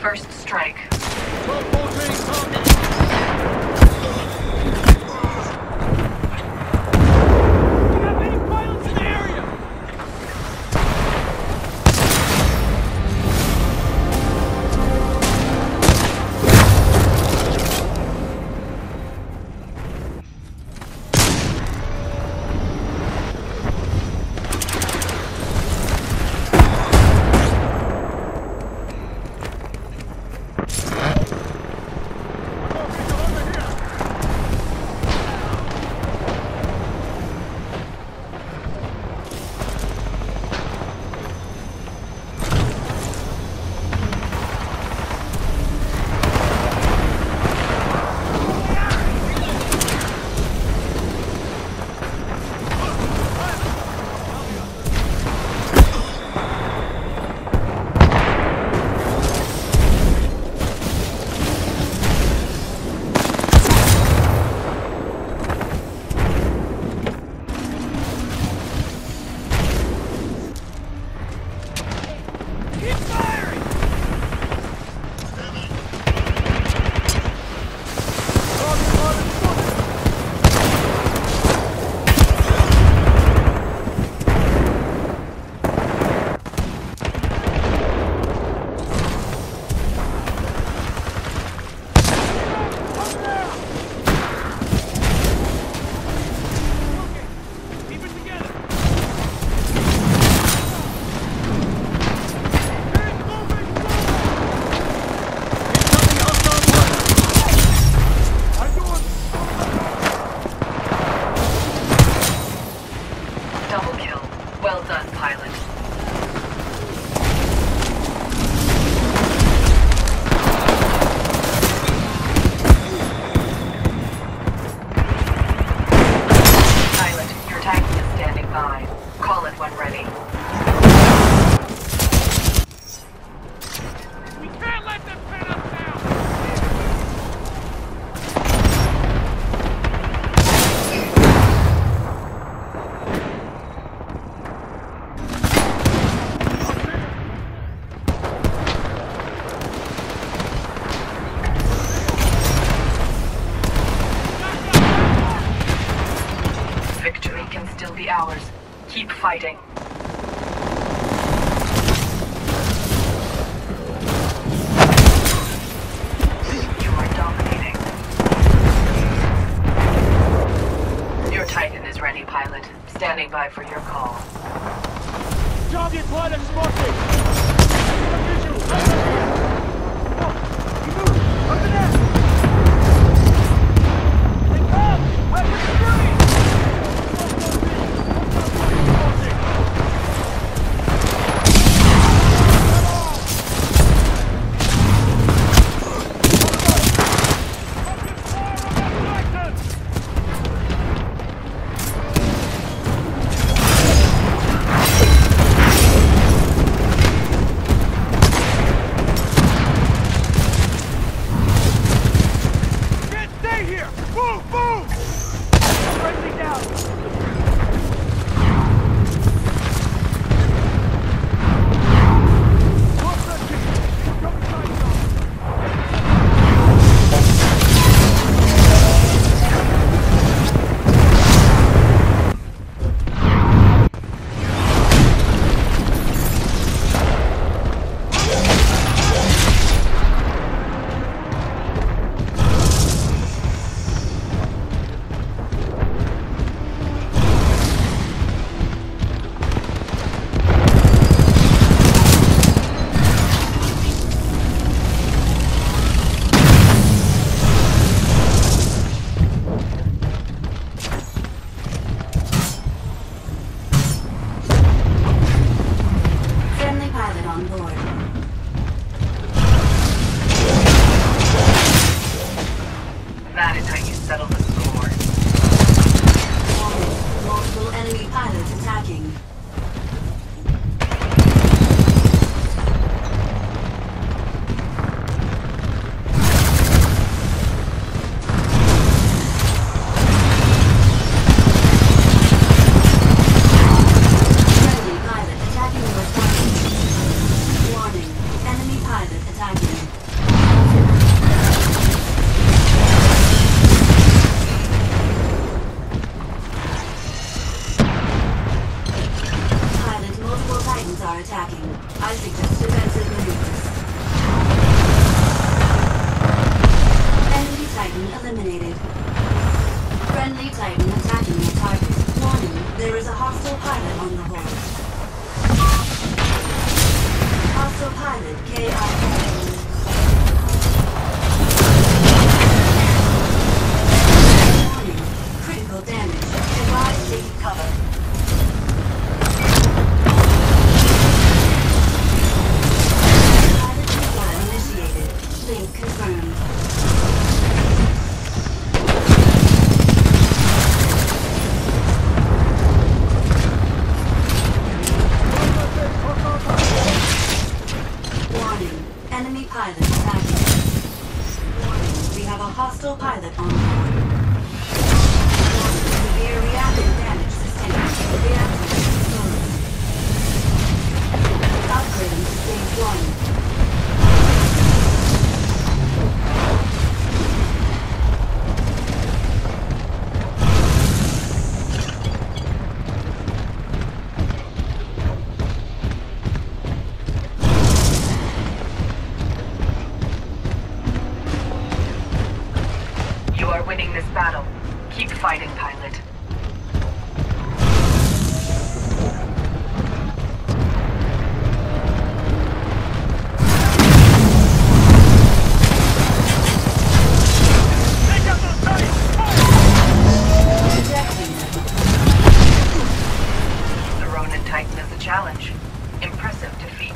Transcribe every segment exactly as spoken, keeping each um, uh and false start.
First strike. twelve fourteen target. Ours. Keep fighting. You are dominating. Your Titan is ready, pilot. Standing by for your call. Target pilot spotted! Visual! Over there! They come! Over the screen! Enemy pilot attacking. We have a hostile pilot on board. Severe reactor damage sustained. Reactor exposed. Upgrading to stage one. You are winning this battle. Keep fighting, pilot. Take out those tanks! Ejecting them. The Ronin Titan is a challenge. Impressive defeat.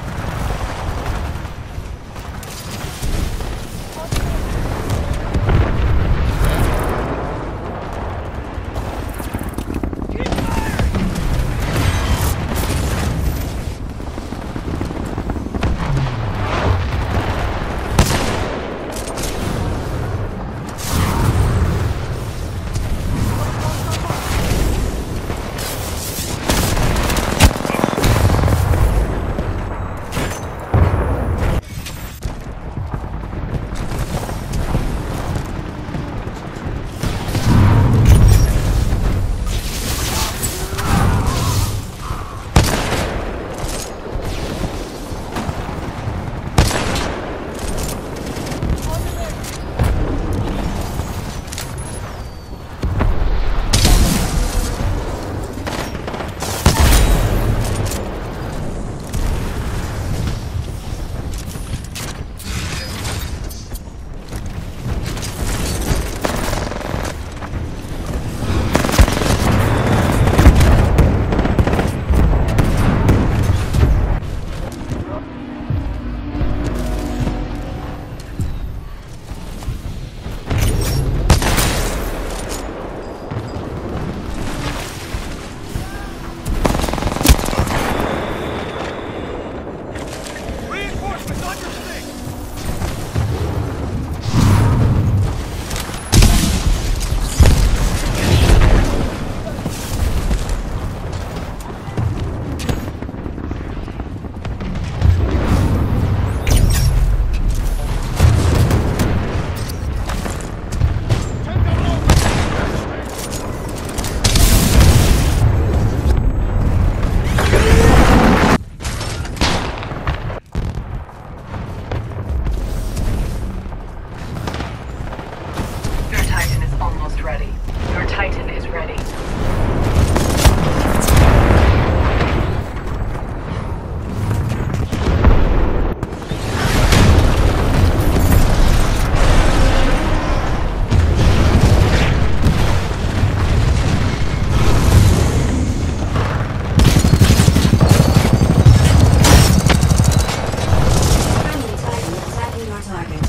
Reinforcements on your stick! Your Titan is almost ready. Your Titan is ready. Friendly Titan attacking your target.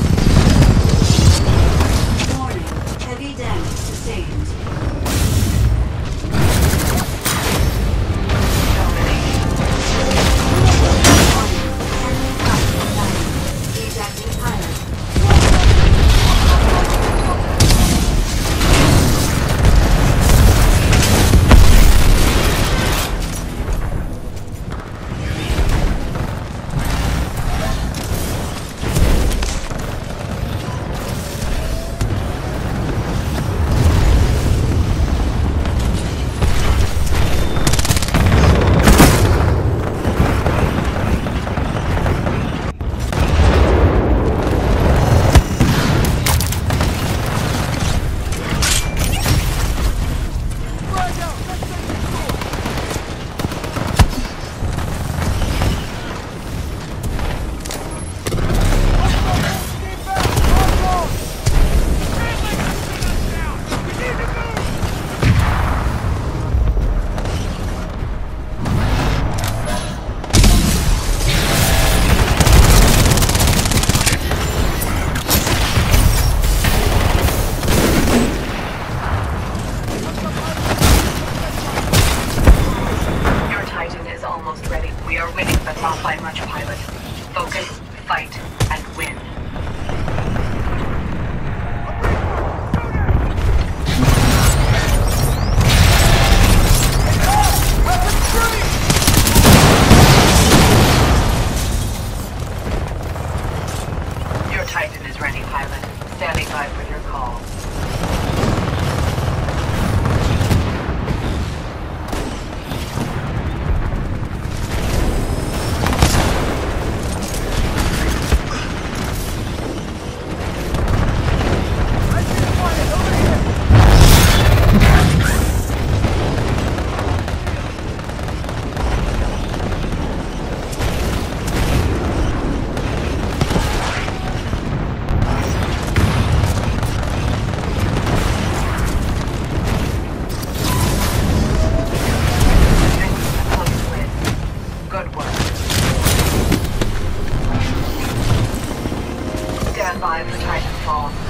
Warning. Heavy damage sustained. Warning. Enemy pilot attacking. Ejecting pilot. Frag out! Let's take this door! Stay back! Hold on! Stanley, shoot us down! We need to move! Your Titan is almost ready. We are winning, but not by much, pilot. Focus, fight and win. Your Titan is ready, pilot. Standing by for your call. Good work. Stand by for Titanfall.